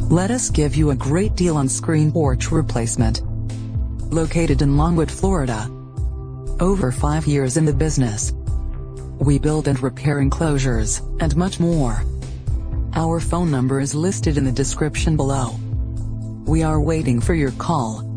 Let us give you a great deal on screen porch replacement. Located in Longwood, Florida. Over 5 years in the business. We build and repair enclosures, and much more. Our phone number is listed in the description below. We are waiting for your call.